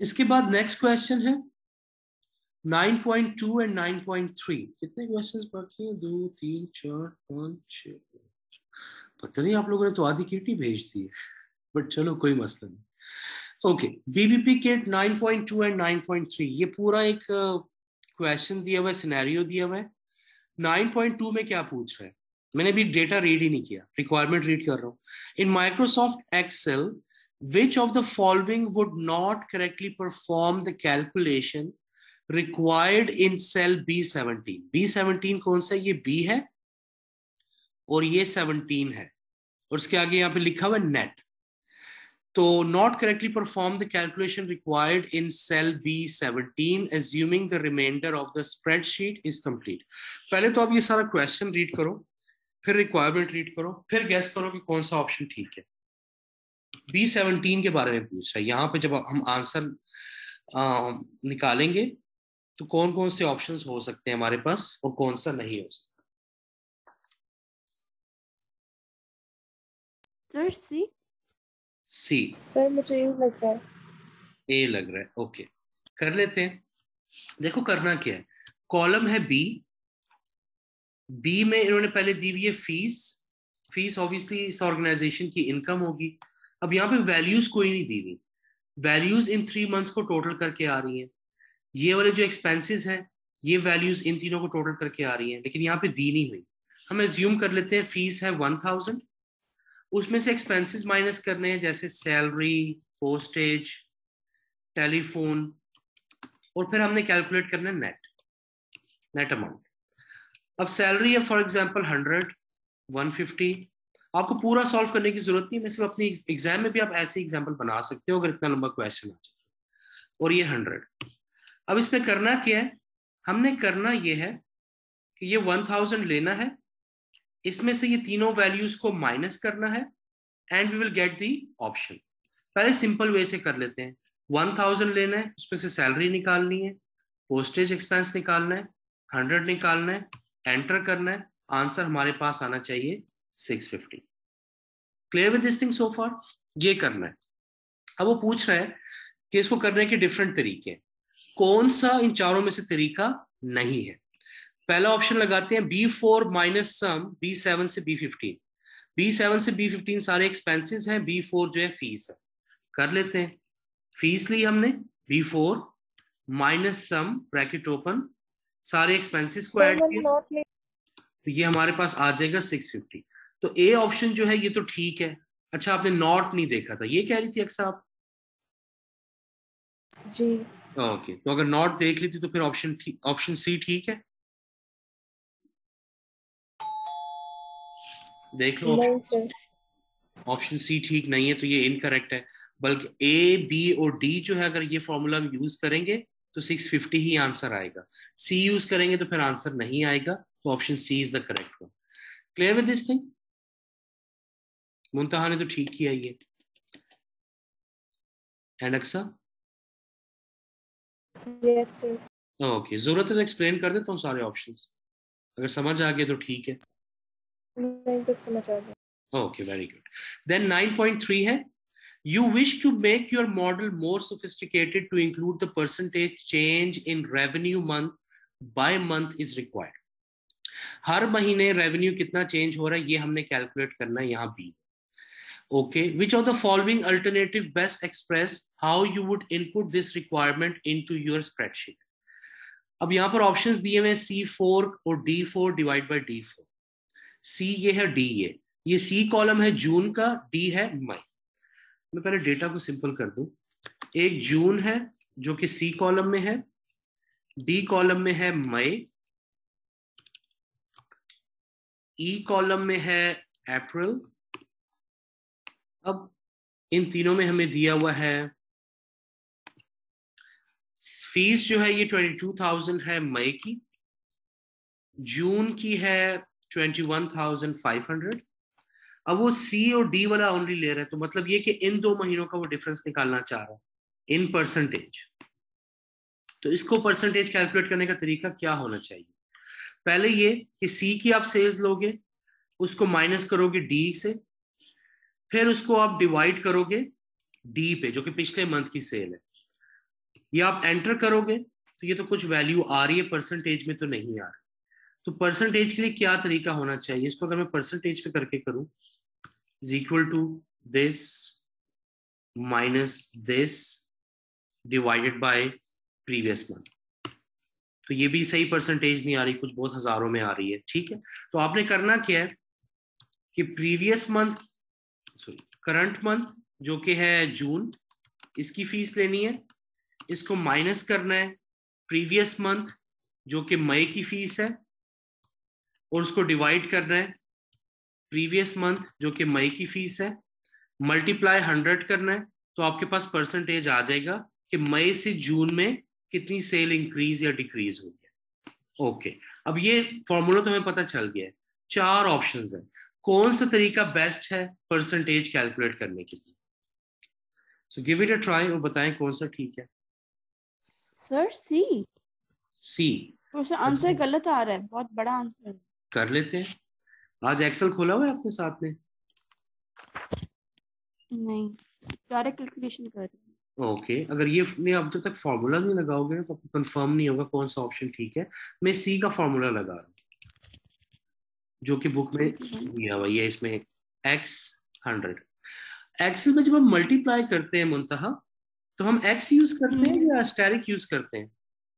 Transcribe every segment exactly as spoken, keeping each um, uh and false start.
इसके बाद next question है nine point two and nine point three. कितने क्वेश्चंस बाकी हैं? दो तीन चार पाँच छः, पता नहीं आप लोगों ने तो आधी किटी भेज दी है, बट चलो कोई मसला नहीं। Okay, BBP kit nine point two and nine point three, ये पूरा एक क्वेश्चन uh, दिया हुआ है, सिनेरियो दिया हुआ है। नाइन पॉइंट टू में क्या पूछ रहा है, मैंने अभी डेटा रीड ही नहीं किया, रिक्वायरमेंट रीड कर रहा हूँ। In Microsoft Excel which of the following would not correctly perform the calculation required in cell B seventeen. B seventeen कौन सा है? ये बी है और ये सेवनटीन है, और उसके आगे यहाँ पे लिखा हुआ है नेट। तो not correctly perform the calculation required in cell B seventeen assuming the reminder of the spreadsheet is complete. पहले तो आप ये सारा क्वेश्चन रीड करो, फिर रिक्वायरमेंट रीड करो, फिर गेस करो कि कौन सा ऑप्शन ठीक है। बी सेवनटीन के बारे में पूछ रहा है। यहाँ पे जब हम आंसर आ, निकालेंगे तो कौन कौन से ऑप्शंस हो सकते हैं हमारे पास और कौन सा नहीं हो सकता। Sir C. सी। सर मुझे ये लग रहा है ए लग रहा है। ओके, कर लेते हैं। देखो करना क्या है, कॉलम है बी, बी में इन्होंने पहले दी हुई है फीस। फीस ऑब्वियसली इस ऑर्गेनाइजेशन की इनकम होगी। अब यहाँ पे वैल्यूज कोई नहीं दी हुई, वैल्यूज इन थ्री मंथ्स को टोटल करके आ रही हैं। ये वाले जो एक्सपेंसेस हैं ये वैल्यूज इन तीनों को टोटल करके आ रही हैं, लेकिन यहाँ पे दी नहीं हुई। हम एज्यूम कर लेते हैं फीस है वन थाउजेंड, उसमें से एक्सपेंसेस माइनस करने हैं जैसे सैलरी, पोस्टेज, टेलीफोन, और फिर हमने कैलकुलेट करना है नेट नेट अमाउंट। अब सैलरी है for example hundred, one fifty. आपको पूरा सॉल्व करने की जरूरत नहीं है, मैं सिर्फ अपनी एग्जाम में भी आप ऐसे एग्जाम्पल बना सकते हो अगर इतना लंबा क्वेश्चन आ जाए। और ये हंड्रेड। अब इसमें करना क्या है, हमने करना ये है कि ये वन थाउजेंड लेना है, इसमें से ये तीनों वैल्यूज को माइनस करना है and we will get the option. पहले सिंपल वे से कर लेते हैं। वन थाउजेंड लेना है, उसमें से सैलरी निकालनी है, पोस्टेज एक्सपेंस निकालना है, हंड्रेड निकालना है, एंटर करना है, आंसर हमारे पास आना चाहिए six fifty. Clear with this thing so far? ये करना है। अब वो पूछ रहा है कि इसको करने के डिफरेंट तरीके, कौन सा इन चारों में से तरीका नहीं है। पहला ऑप्शन लगाते हैं B four minus sum B seven से बी फिफ्टीन। बी सेवन से बी फिफ्टीन सारे एक्सपेंसेस हैं, बी फोर जो है फीस है। कर लेते हैं, फीस ली हमने, B four minus sum bracket open, सारे एक्सपेंसेस को ऐड किया, तो ये हमारे पास आ जाएगा सिक्स फिफ्टी। तो ए ऑप्शन जो है ये तो ठीक है। अच्छा, आपने नॉट नहीं देखा था, ये कह रही थी अक्सा आप? जी। ओके, तो अगर नॉट देख ली थी तो फिर ऑप्शन ऑप्शन सी ठीक है। देख लो, नहीं सर, ऑप्शन सी ठीक नहीं है, तो ये इनकरेक्ट है। बल्कि ए, बी और डी जो है अगर ये फॉर्मूला यूज करेंगे तो सिक्स फिफ्टी ही आंसर आएगा। सी यूज करेंगे तो फिर आंसर नहीं आएगा, तो option C is the correct one. Clear with this thing? Muntaha ने तो ठीक किया ये। And Aqsa? Yes sir. Okay, जरूरत है तो एक्सप्लेन कर देता हूँ सारे ऑप्शंस, अगर समझ आ गए तो ठीक है। नहीं तो समझ आ गया। Okay, very good. Then nine point three है, you wish to make your model more sophisticated to include the percentage change in revenue month by month is required. हर महीने रेवेन्यू कितना चेंज हो रहा है ये हमने कैलकुलेट करना है यहाँ B. Okay, which of the following alternative best express how you would input this requirement into your spreadsheet. अब यहाँ पर ऑप्शंस दिए हुए सी फोर और D four divide by D four. C ये है, डी ये ये सी कॉलम है जून का, डी है मई। मैं पहले डेटा को सिंपल कर दूं। एक जून है जो कि सी कॉलम में है, डी कॉलम में है मई, ई कॉलम में है अप्रैल। अब इन तीनों में हमें दिया हुआ है फीस जो है ये ट्वेंटी टू थाउजेंड है मई की, जून की है twenty one thousand five hundred. अब वो सी और डी वाला ओनली ले रहा है, तो मतलब ये कि इन दो महीनों का वो डिफरेंस निकालना चाह रहा है इन परसेंटेज। तो इसको परसेंटेज कैलकुलेट करने का तरीका क्या होना चाहिए? पहले ये कि सी की आप सेल्स लोगे, उसको माइनस करोगे डी से, फिर उसको आप डिवाइड करोगे डी पे जो कि पिछले मंथ की सेल है। ये आप एंटर करोगे तो ये तो कुछ वैल्यू आ रही है, परसेंटेज में तो नहीं आ रही। तो परसेंटेज के लिए क्या तरीका होना चाहिए? इसको अगर मैं परसेंटेज पे करके करूं, is equal to this minus this divided by previous month. तो ये भी सही परसेंटेज नहीं आ रही, कुछ बहुत हजारों में आ रही है। ठीक है, तो आपने करना क्या है कि previous month sorry current month जो कि है जून, इसकी फीस लेनी है, इसको माइनस करना है प्रीवियस मंथ जो कि मई की फीस है, और उसको डिवाइड करना है प्रीवियस मंथ जो कि मई की फीस है, मल्टीप्लाई हंड्रेड करना है। तो आपके पास परसेंटेज आ जाएगा कि मई से जून में कितनी सेल इंक्रीज या डिक्रीज हुई है। ओके, अब ये फॉर्मूला तो हमें पता चल गया है। चार ऑप्शंस है, कौन सा तरीका बेस्ट है परसेंटेज कैलकुलेट करने के लिए? So give it a try और बताएं कौन सा ठीक है। Sir C. सी। वैसे आंसर गलत आ रहा है, बहुत बड़ा आंसर है। कर लेते हैं। आज एक्सेल खोला हुआ है आपके साथ में? नहीं, डायरेक्ट कैलकुलेशन कर रही हूँ। Okay okay. अगर ये नहीं, अब जब तक फॉर्मूला नहीं लगाओगे ना तो कंफर्म नहीं होगा कौन सा ऑप्शन ठीक है। मैं सी का फॉर्मूला लगा रहा हूँ जो कि बुक में दिया हुआ है इसमें, एक्स हंड्रेड। एक्सेल में जब हम मल्टीप्लाई करते हैं मुंतहा, तो हम एक्स यूज करते हैं या स्टेरिक यूज करते हैं?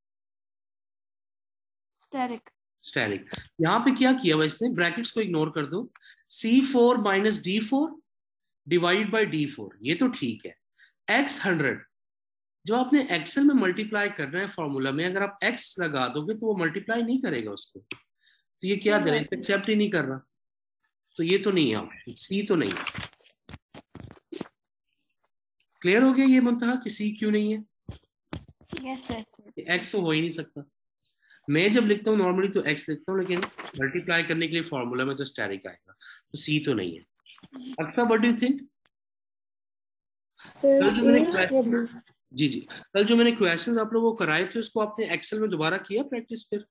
स्टेरिक। स्टेरिक। यहाँ पे क्या किया हुआ इसने, ब्रैकेट्स को इग्नोर कर दो, C four minus D four divide by D four, ये तो ठीक है। एक्स हंड्रेड जो आपने एक्सेल में मल्टीप्लाई करना है फॉर्मूला में, अगर आप एक्स लगा दोगे तो वो मल्टीप्लाई नहीं करेगा उसको। तो ये क्या दे एक्सेप्ट ही नहीं कर रहा, तो ये तो नहीं है ऑप्शन, सी तो नहीं है। क्लियर हो गया ये मुंतहा कि सी क्यों नहीं है? Yes sir. एक्स तो हो ही नहीं सकता। मैं जब लिखता हूँ नॉर्मली तो एक्स लिखता हूँ, लेकिन मल्टीप्लाई करने के लिए फॉर्मूला में तो स्टेरिक आएगा, तो सी तो नहीं है। Aqsa what do you think? Sir कल जो मैंने ए या बी? जी जी कल जो मैंने क्वेश्चंस आप लोगों को कराए थे उसको आपने एक्सेल में दोबारा किया प्रैक्टिस फिर?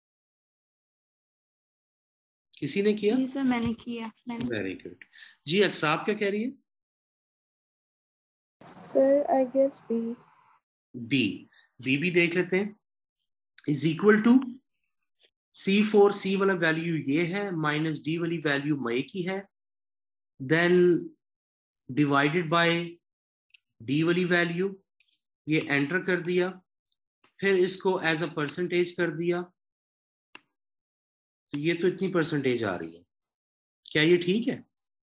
किसी ने किया? जी सर मैंने किया। मैंने वेरी गुड। जी अक्सा आप क्या कह रही है? Sir I guess B. B. B भी देख लेते हैं। Is equal to C four, C वाला वैल्यू ये है, माइनस डी वाली वैल्यू मई की है, देन डिवाइडेड बाय डी वाली वैल्यू, ये एंटर कर दिया, फिर इसको एज अ परसेंटेज कर दिया, तो ये तो इतनी परसेंटेज आ रही है। क्या ये ठीक है?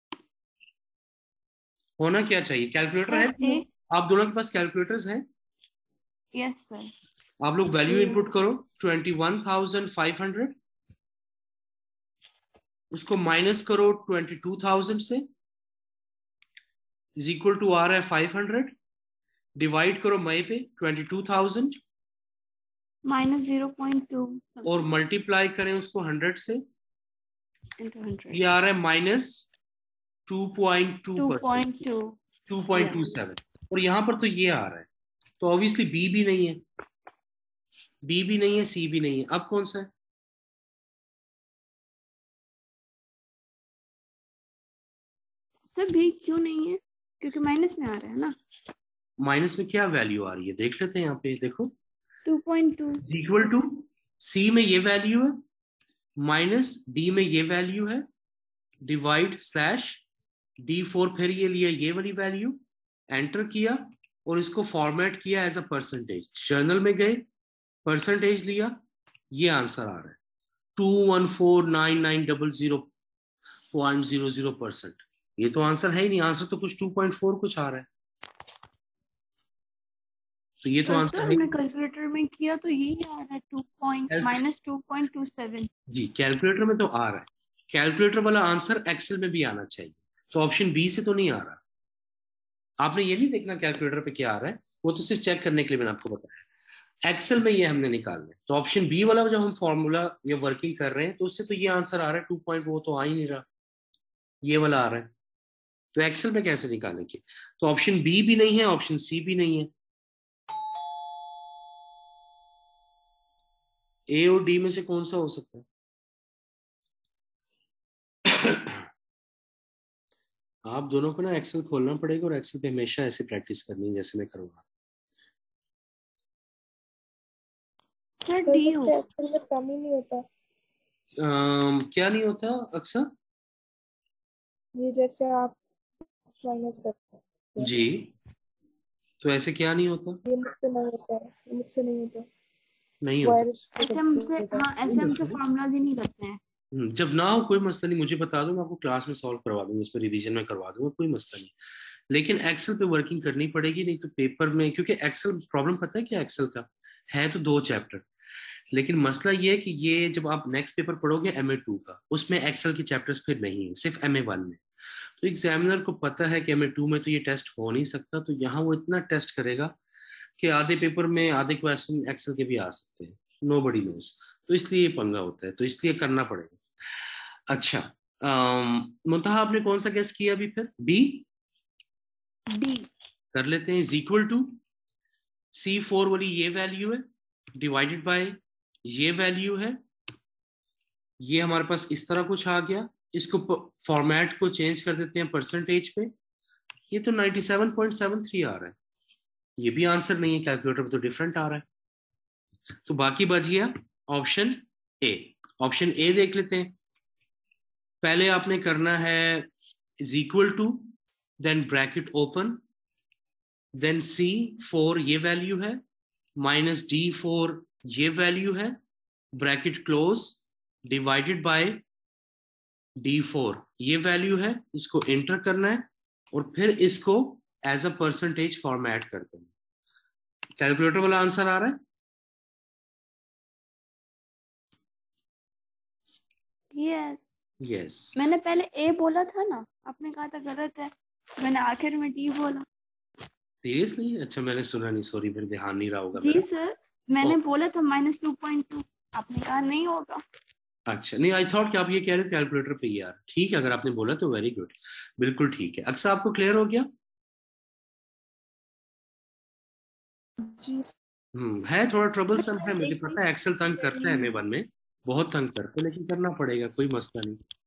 होना क्या चाहिए? कैलकुलेटर है सर ए। आप दोनों के पास? कैलकुलेटर्स हैं? Yes sir. आप लोग वैल्यू इनपुट करो, twenty one thousand five hundred, उसको माइनस करो ट्वेंटी टू थाउजेंड से, इज इक्वल टू आ रहा है फाइव हंड्रेड, डिवाइड करो मई पे twenty two thousand, minus zero point two और मल्टीप्लाई करें उसको हंड्रेड से, इंटू हंड्रेड, ये आ रहा है minus two point two two percent, point two. Two point two seven. और यहां पर तो ये आ रहा है, तो ऑब्वियसली बी भी नहीं है, बी भी नहीं है, सी भी नहीं है। अब कौन सा है? सर बी क्यों नहीं है? क्योंकि माइनस में आ रहा है ना। माइनस में क्या वैल्यू आ रही है देख लेते हैं, यहाँ पे देखो, two point two equal to C में ये वैल्यू है, माइनस डी में ये वैल्यू है, डिवाइड स्लैश डी फोर, फिर ये लिया ये वाली वैल्यू, एंटर किया और इसको फॉर्मेट किया एज अ परसेंटेज, जर्नल में गए, परसेंटेज लिया, ये आंसर आ रहा है two one four nine nine double zero point zero zero percent. ये तो आंसर है ही नहीं, आंसर तो कुछ टू पॉइंट फोर कुछ आ रहा है, तो ये तो आंसर है। हमने कैलकुलेटर में किया तो यही आ रहा है, two point minus two point two seven. जी कैलकुलेटर में तो आ रहा है, कैलकुलेटर वाला आंसर एक्सेल में भी आना चाहिए, तो ऑप्शन बी से तो नहीं आ रहा। आपने ये नहीं देखना कैलकुलेटर पे क्या आ रहा है, वो तो सिर्फ चेक करने के लिए मैंने आपको बताया। एक्सेल में ये हमने निकालना है, तो ऑप्शन बी वाला जब हम फॉर्मूला या वर्किंग कर रहे हैं तो उससे तो ये आंसर आ रहा है टू पॉइंट, वो तो आ ही नहीं रहा, ये वाला आ रहा है, तो एक्सेल में कैसे निकालेंगे? तो ऑप्शन बी भी नहीं है, ऑप्शन सी भी नहीं है, ए और डी में से कौन सा हो सकता है? आप दोनों को ना एक्सेल खोलना पड़ेगा और एक्सेल पे हमेशा ऐसे प्रैक्टिस करनी है जैसे मैं करूंगा। सर डी होगा। एक्सेल में कम ही नहीं होता। अम, क्या नहीं होता अक्सर? ये जैसे आप माइनस करते हैं जी, तो ऐसे क्या नहीं होता? ये मुझसे नहीं होता है, ये मुझसे नहीं होता। नहीं होता। ऐसे हमसे हाँ ऐसे हमसे फॉर्मूला ही नहीं करते हैं। हम्म, जब ना हो कोई मसला नहीं, मुझे बता दो, मैं आपको क्लास में सॉल्व करवा दूंगा, इसमें रिवीजन में करवा दूंगा, कोई मसला नहीं। लेकिन एक्सेल पे वर्किंग करनी पड़ेगी, नहीं तो पेपर में, क्योंकि एक्सेल प्रॉब्लम पता है क्या एक्सेल का है, तो दो चैप्टर, लेकिन मसला ये है कि ये जब आप नेक्स्ट पेपर पढ़ोगे एम ए टू का, उसमें एक्सेल के चैप्टर्स फिर नहीं है, सिर्फ एम ए वन में। तो एग्जामिनर को पता है कि एम ए टू में तो ये टेस्ट हो नहीं सकता, तो यहाँ वो इतना टेस्ट करेगा कि आधे पेपर में आधे क्वेश्चन एक्सेल के भी आ सकते हैं, नो बडी नोज। तो इसलिए ये पंगा होता है, तो इसलिए करना पड़ेगा। अच्छा, मुंतहा आपने कौन सा गेस किया अभी? फिर बी डी कर लेते हैं। Is equal to C four वाली ये वैल्यू है डिवाइडेड बाय ये वैल्यू है, ये हमारे पास इस तरह कुछ आ गया। इसको फॉर्मेट को चेंज कर देते हैं परसेंटेज पे, ये तो ninety seven point seven three आ रहा है, ये भी आंसर नहीं है, कैलकुलेटर पे तो डिफरेंट आ रहा है। तो बाकी बच गया ऑप्शन ए। ऑप्शन ए देख लेते हैं। पहले आपने करना है is equal to, then bracket open, then C four ये वैल्यू है, माइनस डी फोर ये वैल्यू है, bracket close, divided by D four ये वैल्यू है, इसको एंटर करना है और फिर इसको एज अ परसेंटेज फॉर्मेट करते हैं। कैलकुलेटर वाला आंसर आ रहा है? Yes yes. मैंने पहले ए बोला था ना, आपने कहा था गलत है, मैंने आखिर में डी बोला। सीरियसली? अच्छा मैंने सुना नहीं, सॉरी, मेरे ध्यान नहीं रहा होगा जी मेरा। सर, मैंने बोला था माइनस टू पॉइंट टू, आपने कहा नहीं होगा। अच्छा, नहीं, आई थॉट कि आप ये कह रहे हो कैलकुलेटर पे ही यार। ठीक है, अगर आपने बोला तो वेरी गुड, बिल्कुल ठीक है। अक्सर आपको क्लियर हो गया? जी हम्म है, थोड़ा ट्रबल सम है, मुझे देखिए पता है, एक्सेल तंग करता है एम ए वन में, बहुत तंग करता है, लेकिन करना पड़ेगा, कोई मसला नहीं।